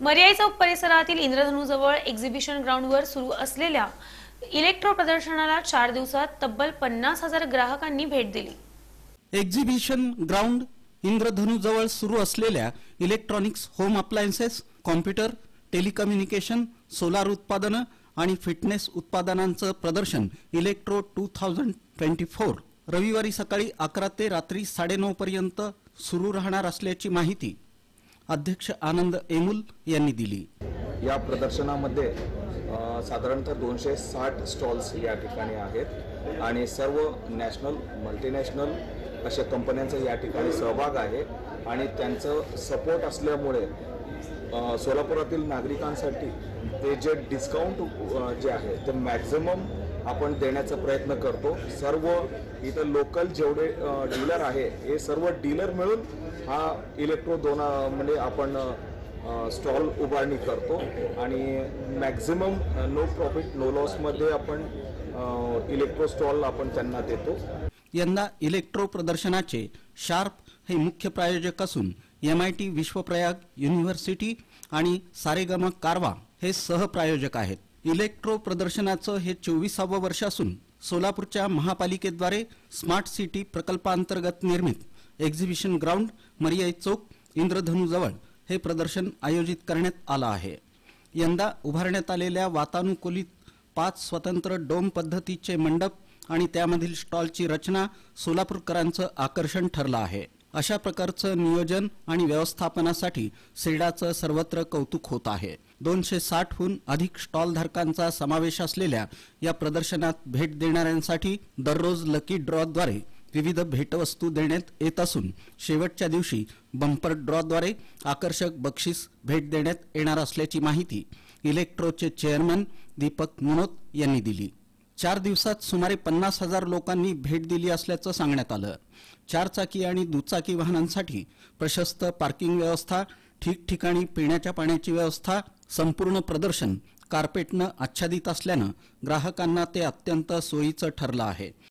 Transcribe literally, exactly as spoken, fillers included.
मर्याई चौक परिसरातील इंद्रधनुजवळ एक्झिबिशन ग्राउंडवर सुरू असलेल्या इलेक्ट्रो प्रदर्शनाला चार दिवसात तब्बल पन्नास हजार ग्राहकांनी भेट दिली। एक्झिबिशन ग्राउंड इंद्रधनुजवळ सुरू असलेल्या electronics home appliances, computer, telecommunication, solar उत्पादनं आणि फिटनेस उत्पादनांचं प्रदर्शन electro two thousand twenty four रविवारी सकाळी अकरा ते रात्री साडेनऊ पर्यंत सुरू राहणार असल्याची माहिती अध्यक्ष आनंद एमुल यांनी दिली। या प्रदर्शनामध्ये साधारणतः दोनशे साठ स्टॉल्स या ठिकाणी आहेत आणि सर्व नॅशनल, मल्टीनॅशनल अशा कंपन्यांचा या ठिकाणी सहभाग आहे आणि त्यांचं सपोर्ट असल्यामुळे सोलापुरातील नागरिकांसाठी ते जे डिस्काउंट जे आहे ते मॅक्झिमम आपण देण्याचा प्रयत्न करतो। सर्व इथं लोकल जेवढे डीलर आहे हे सर्व डीलर मिळून हा इलेक्ट्रो दोन म्हणजे आपण स्टॉल उभारणी करतो आणि maximum no profit no loss मध्ये आपण इलेक्ट्रो स्टॉल आपण त्यांना देतो। यंदा इलेक्ट्रो प्रदर्शनाचे शार्प हे मुख्य प्रायोजक असून M I T Vishwaprayag university आणि सारेगम कारवा हे सहप्रायोजक आहेत। इलेक्ट्रो प्रदर्शनाचं हे चोवीसावं वर्ष असून सोलापूरच्या महापालिकेद्वारे स्मार्ट सिटी प्रकल्पांतर्गत निर्मित एक्झिबिशन ग्राउंड मर्याई चौक इंद्रधनुजवळ हे प्रदर्शन आयोजित करण्यात आलं आहे। यंदा उभारण्यात आलेल्या वातानुकूलित पाच स्वतंत्र डोम पद्धतीचे मंडप आणि त्यामधील स्टॉलची रचना सोलापूरकरांचं आकर्षण ठरलं आहे। अशा प्रकारचं नियोजन आणि व्यवस्थापनासाठी सेडाचं सर्वत्र कौतुक होत आहे। दोनशे साठहून अधिक स्टॉल धारकांचा समावेश असलेल्या या प्रदर्शनात भेट देणाऱ्यांसाठी दररोज लकी ड्रॉद्वारे विविध भेटवस्तू देण्यात येत असून शेवटच्या दिवशी बंपर ड्रॉद्वारे आकर्षक बक्षीस भेट देण्यात येणार असल्याची माहिती इलेक्ट्रोचे चेअरमन दीपक मुनोत यांनी दिली। चार दिवसात सुमारे पन्नास हजार लोकांनी भेट दिली असल्याचं सांगण्यात आलं। चारचाकी आणि दुचाकी वाहनांसाठी प्रशस्त पार्किंग व्यवस्था, ठिकठिकाणी पिण्याच्या पाण्याची व्यवस्था, संपूर्ण प्रदर्शन कार्पेटनं आच्छादित असल्यानं ग्राहकांना ते अत्यंत सोयीचं ठरलं आहे।